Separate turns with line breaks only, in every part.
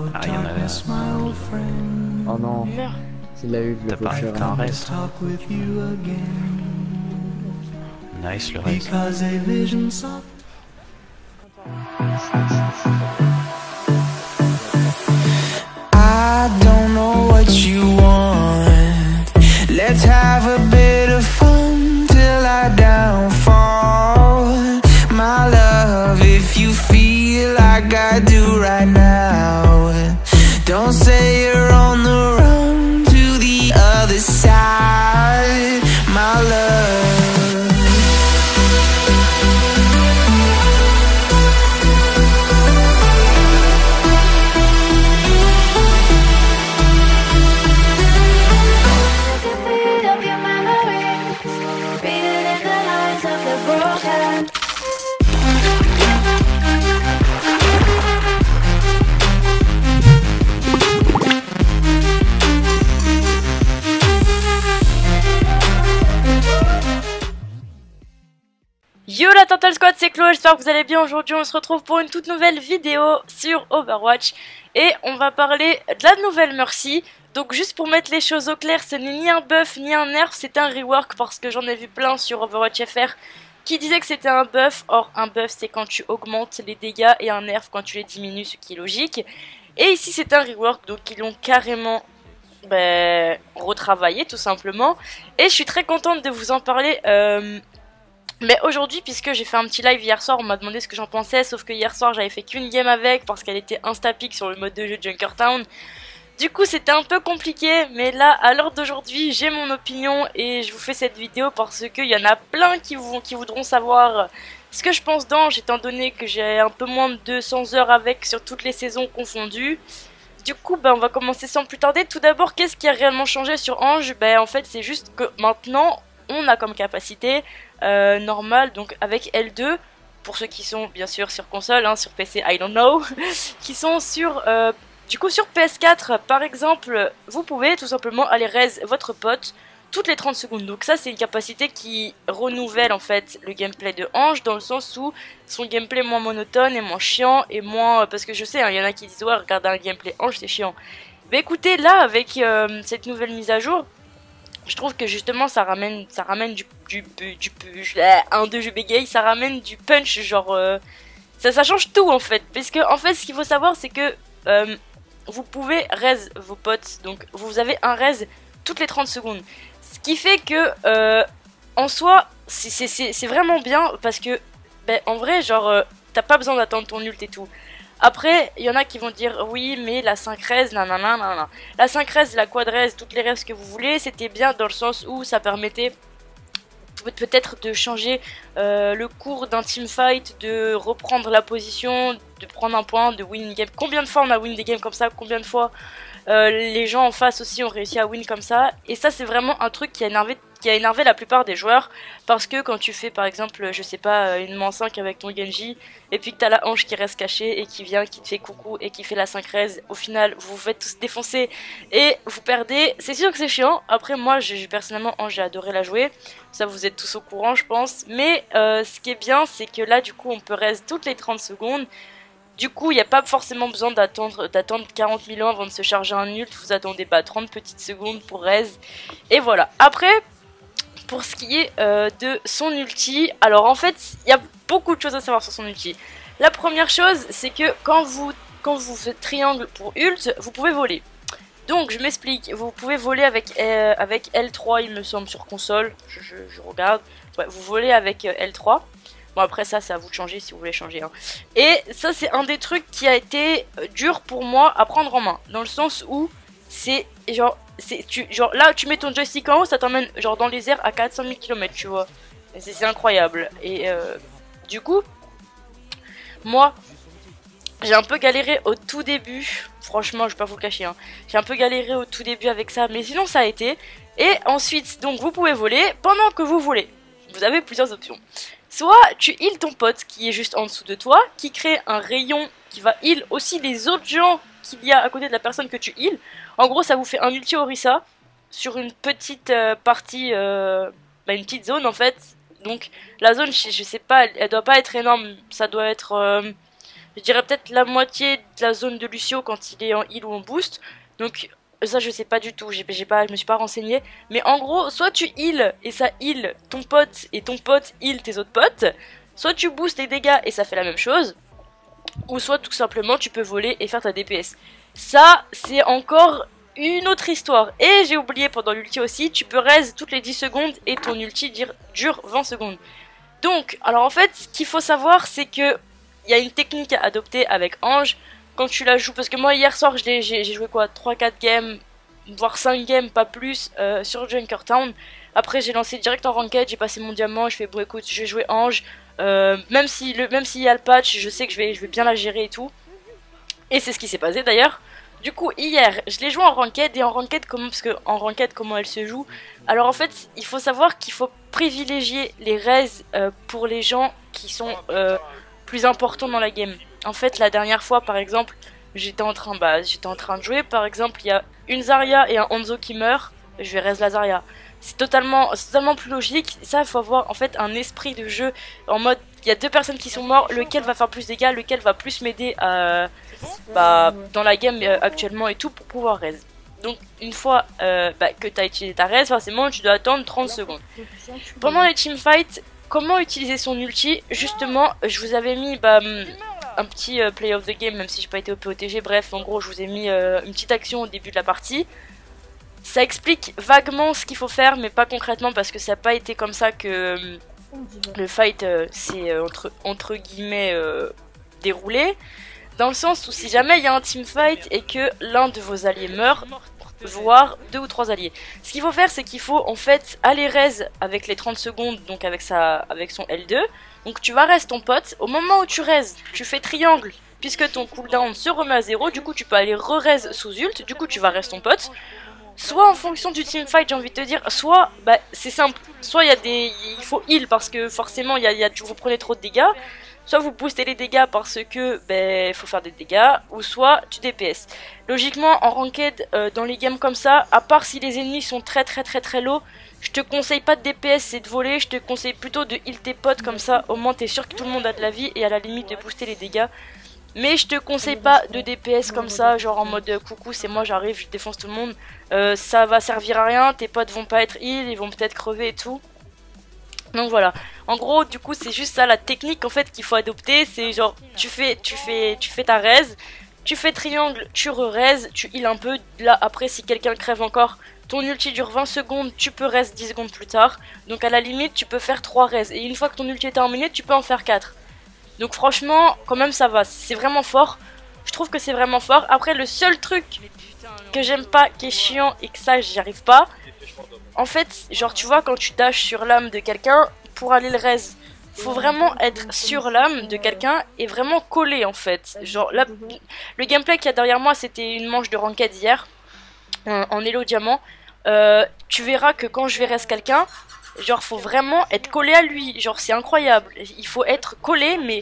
Ah, il y en a.
Oh non,
Meurs.
il a eu le
T'as pas
cocheur.
un reste. Nice le reste.
I don't know what you want. Let's have a bit of fun till I downfall. My love, if you feel like I do right now, don't say you're on the run to the other side. My love.
Yo la Turtle Squad, c'est Chloé, j'espère que vous allez bien. Aujourd'hui on se retrouve pour une toute nouvelle vidéo sur Overwatch. Et on va parler de la nouvelle Mercy. Donc juste pour mettre les choses au clair, ce n'est ni un buff ni un nerf, c'est un rework. Parce que j'en ai vu plein sur Overwatch FR qui disaient que c'était un buff. Or un buff c'est quand tu augmentes les dégâts et un nerf quand tu les diminues, ce qui est logique. Et ici c'est un rework, donc ils l'ont carrément retravaillé tout simplement. Et je suis très contente de vous en parler. Mais aujourd'hui, puisque j'ai fait un petit live hier soir, on m'a demandé ce que j'en pensais, sauf que hier soir j'avais fait qu'une game avec parce qu'elle était insta-pick sur le mode de jeu Junkertown. Du coup c'était un peu compliqué, mais là à l'heure d'aujourd'hui j'ai mon opinion et je vous fais cette vidéo parce qu'il y en a plein qui voudront savoir ce que je pense d'Ange, étant donné que j'ai un peu moins de 200 heures avec sur toutes les saisons confondues. Du coup on va commencer sans plus tarder. Tout d'abord, qu'est-ce qui a réellement changé sur Ange? En fait c'est juste que maintenant on a comme capacité normale, donc avec L2, pour ceux qui sont bien sûr sur console, hein, sur PC I don't know, qui sont sur du coup sur PS4 par exemple, vous pouvez tout simplement aller raise votre pote toutes les 30 secondes. Donc ça c'est une capacité qui renouvelle en fait le gameplay de Ange, dans le sens où son gameplay est moins monotone et moins chiant et moins, parce que je sais, il y en a qui disent ouais regarder un gameplay Ange c'est chiant. Mais écoutez, là avec cette nouvelle mise à jour, je trouve que justement ça ramène du 1-2 je bégaye, ça ramène du punch, genre ça change tout en fait. Parce que en fait ce qu'il faut savoir c'est que vous pouvez raise vos potes, donc vous avez un raise toutes les 30 secondes. Ce qui fait que en soi c'est vraiment bien parce que en vrai genre t'as pas besoin d'attendre ton ult et tout. Après, il y en a qui vont dire oui, mais la 5 raise, nanana, nanana. La 5 raise, la quad raise, toutes les raises que vous voulez, c'était bien dans le sens où ça permettait peut-être de changer le cours d'un teamfight, de reprendre la position, de prendre un point, de win une game. Combien de fois on a win des games comme ça? Combien de fois les gens en face aussi ont réussi à win comme ça? Et ça, c'est vraiment un truc qui a énervé la plupart des joueurs, parce que quand tu fais par exemple, je sais pas, une -5 avec ton Genji, et puis que t'as la Ange qui reste cachée et qui vient, qui te fait coucou et qui fait la 5 raise, au final vous vous faites tous défoncer et vous perdez, c'est sûr que c'est chiant. Après moi personnellement Ange, j'ai adoré la jouer, ça vous êtes tous au courant je pense, mais ce qui est bien c'est que là du coup on peut raise toutes les 30 secondes. Du coup, il n'y a pas forcément besoin d'attendre 40 000 ans avant de se charger un ult. Vous attendez pas 30 petites secondes pour raise. Et voilà. Après, pour ce qui est de son ulti, alors en fait, il y a beaucoup de choses à savoir sur son ulti. La première chose, c'est que quand vous faites triangle pour ult, vous pouvez voler. Donc, je m'explique. Vous pouvez voler avec L3, il me semble, sur console. Je regarde. Ouais, vous volez avec L3. Bon après ça c'est à vous de changer si vous voulez changer hein. Et ça c'est un des trucs qui a été dur pour moi à prendre en main, dans le sens où c'est genre là tu mets ton joystick en haut, ça t'emmène genre dans les airs à 400 000 km tu vois. C'est incroyable. Et du coup moi j'ai un peu galéré au tout début, franchement je vais pas vous le cacher hein. J'ai un peu galéré au tout début avec ça, mais sinon ça a été. Et ensuite donc vous pouvez voler pendant que vous volez. Vous avez plusieurs options. Soit tu heal ton pote qui est juste en dessous de toi, qui crée un rayon qui va heal aussi les autres gens qu'il y a à côté de la personne que tu heal. En gros ça vous fait un ulti Orisa sur une petite partie, une petite zone en fait. Donc la zone je sais pas, elle doit pas être énorme, ça doit être, je dirais peut-être la moitié de la zone de Lucio quand il est en heal ou en boost. Donc ça je sais pas du tout, je me suis pas renseigné. Mais en gros, soit tu heal et ça heal ton pote et ton pote heal tes autres potes. Soit tu boostes les dégâts et ça fait la même chose. Ou soit tout simplement tu peux voler et faire ta DPS. Ça c'est encore une autre histoire. Et j'ai oublié pendant l'ulti aussi, tu peux raise toutes les 10 secondes et ton ulti dure 20 secondes. Donc, alors en fait, ce qu'il faut savoir c'est que il y a une technique à adopter avec Ange quand tu la joues. Parce que moi hier soir j'ai joué quoi 3-4 games, voire 5 games, pas plus, sur Junkertown. Après j'ai lancé direct en ranked, j'ai passé mon diamant, je fais bon écoute, je vais jouer Ange. Même s'il y a le patch, je sais que je vais bien la gérer et tout. Et c'est ce qui s'est passé d'ailleurs. Du coup hier je l'ai joué en ranked. Et en ranked comment elle se joue. Alors en fait il faut savoir qu'il faut privilégier les raises pour les gens qui sont plus importants dans la game. En fait la dernière fois par exemple j'étais en train de jouer. Par exemple il y a une Zarya et un Hanzo qui meurt, je vais raise la Zarya. C'est totalement plus logique. Ça, il faut avoir en fait un esprit de jeu en mode il y a deux personnes qui sont mortes, lequel va faire plus de dégâts, lequel va plus m'aider dans la game actuellement et tout pour pouvoir raise. Donc une fois que tu as utilisé ta raise, forcément tu dois attendre 30 secondes. Pendant les teamfights, comment utiliser son ulti? Justement, je vous avais mis un petit play of the game, même si j'ai pas été au POTG. Bref, en gros, je vous ai mis une petite action au début de la partie. Ça explique vaguement ce qu'il faut faire, mais pas concrètement parce que ça n'a pas été comme ça que le fight s'est entre guillemets déroulé. Dans le sens où si jamais il y a un teamfight et que l'un de vos alliés meurt, voire 2 ou 3 alliés, ce qu'il faut faire c'est qu'il faut en fait aller raise avec les 30 secondes, donc avec son L2. Donc tu vas raise ton pote, au moment où tu raise, tu fais triangle. Puisque ton cooldown se remet à 0, du coup tu peux aller re-raise sous ult, du coup tu vas raise ton pote. Soit en fonction du teamfight, j'ai envie de te dire, soit c'est simple, soit il faut heal parce que forcément vous prenez trop de dégâts, soit vous boostez les dégâts parce que faut faire des dégâts, ou soit tu DPS. Logiquement en ranked dans les games comme ça, à part si les ennemis sont très low, je te conseille pas de DPS et de voler, je te conseille plutôt de heal tes potes comme ça, au moins t'es sûr que tout le monde a de la vie et à la limite de booster les dégâts. Mais je te conseille pas de DPS comme ça, genre en mode coucou c'est moi j'arrive, je défonce tout le monde. Ça va servir à rien, tes potes vont pas être heal, ils vont peut-être crever et tout. Donc voilà, en gros du coup c'est juste ça la technique en fait qu'il faut adopter, c'est genre tu fais ta raise, tu fais triangle, tu re-raise, tu heal un peu, là après si quelqu'un crève encore, ton ulti dure 20 secondes, tu peux raise 10 secondes plus tard, donc à la limite tu peux faire 3 raises, et une fois que ton ulti est terminé tu peux en faire 4. Donc franchement quand même ça va, c'est vraiment fort, je trouve que c'est vraiment fort. Après le seul truc que j'aime pas, qui est chiant et que ça j'y arrive pas, en fait, genre tu vois quand tu dashes sur l'âme de quelqu'un pour aller le raise, faut vraiment être sur l'âme de quelqu'un et vraiment coller en fait. Genre là, le gameplay qu'il y a derrière moi c'était une manche de ranked hier, en Elo Diamant. Tu verras que quand je vais raise quelqu'un, genre faut vraiment être collé à lui, genre c'est incroyable, il faut être collé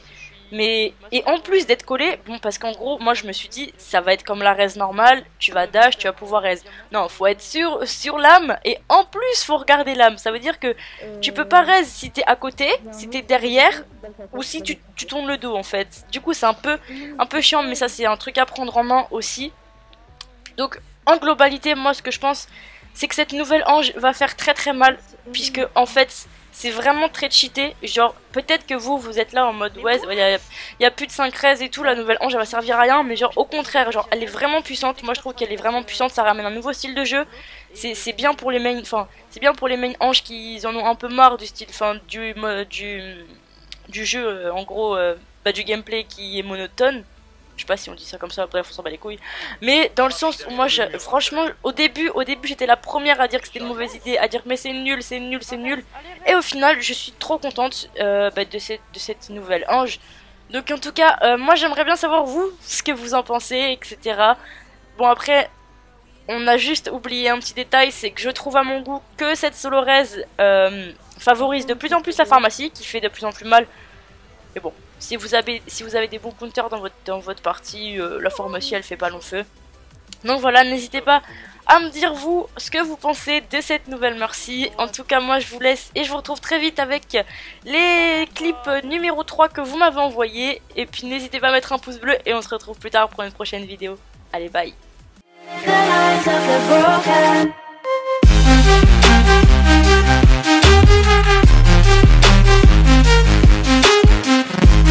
et en plus d'être collé, bon parce qu'en gros moi je me suis dit ça va être comme la raise normale, tu vas dash, tu vas pouvoir raise. Non, faut être sur l'âme et en plus faut regarder l'âme, ça veut dire que tu peux pas raise si t'es à côté, si t'es derrière ou si tu tournes le dos en fait. Du coup c'est un peu chiant mais ça c'est un truc à prendre en main aussi. Donc en globalité moi ce que je pense c'est que cette nouvelle Ange va faire très mal, puisque en fait c'est vraiment très cheaté. Genre peut-être que vous êtes là en mode ouais il y a plus de 5 raises et tout, la nouvelle Ange elle va servir à rien, mais genre au contraire, genre elle est vraiment puissante. Moi je trouve qu'elle est vraiment puissante, ça ramène un nouveau style de jeu. C'est bien pour les main, c'est bien pour les main Ange qui en ont un peu marre du style, du jeu en gros, du gameplay qui est monotone. Je sais pas si on dit ça comme ça, bref on s'en bat les couilles. Mais dans le sens où moi franchement au début j'étais la première à dire que c'était une mauvaise idée, à dire mais c'est nul. Et au final je suis trop contente de cette nouvelle Ange. Donc en tout cas moi j'aimerais bien savoir vous ce que vous en pensez, etc. Bon après on a juste oublié un petit détail, c'est que je trouve à mon goût que cette solo raise favorise de plus en plus la pharmacie, qui fait de plus en plus mal. Mais bon, si vous avez des bons counters dans votre partie, la pharmacie elle fait pas long feu. Donc voilà, n'hésitez pas à me dire vous ce que vous pensez de cette nouvelle Mercy. En tout cas moi je vous laisse et je vous retrouve très vite avec les clips numéro 3 que vous m'avez envoyé. Et puis n'hésitez pas à mettre un pouce bleu et on se retrouve plus tard pour une prochaine vidéo. Allez bye.